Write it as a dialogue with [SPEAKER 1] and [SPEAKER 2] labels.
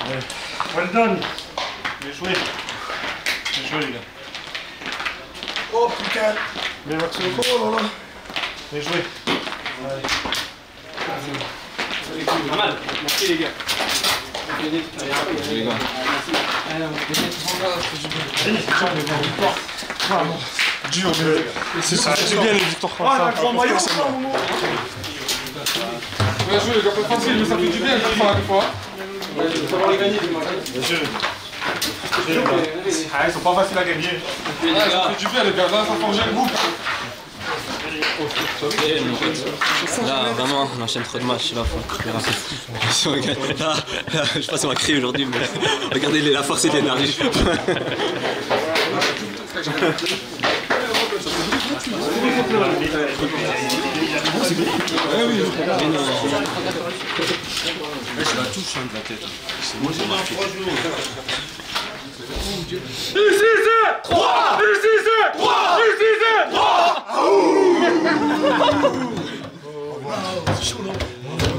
[SPEAKER 1] Well done. Bien joué. Bien joué les gars.
[SPEAKER 2] Oh putain.
[SPEAKER 1] Bien Maxo.
[SPEAKER 2] Oh là là.
[SPEAKER 1] Bien joué.
[SPEAKER 3] Pas mal. Merci les gars.
[SPEAKER 1] Dur, c'est ça, c'est bien les victoires comme ça.
[SPEAKER 2] Bien joué, les gars, pas facile, mais ça fait du bien de faire des fois.
[SPEAKER 3] Savoir les gagner,
[SPEAKER 1] Bien sûr. Ah, ils sont pas faciles à gagner.
[SPEAKER 2] Ouais, ça fait du bien, les gars, là, ça forge le groupe.
[SPEAKER 4] Là, vraiment, on enchaîne trop de matchs. Là, faut courir un peu. Là, je sais pas si on va crier aujourd'hui, mais regardez la force et l'énergie.
[SPEAKER 5] Je la touche de la tête. C'est moi, j'ai marqué.
[SPEAKER 2] Ici, c'est 3. Ici, c'est 3. Ici, c'est 3.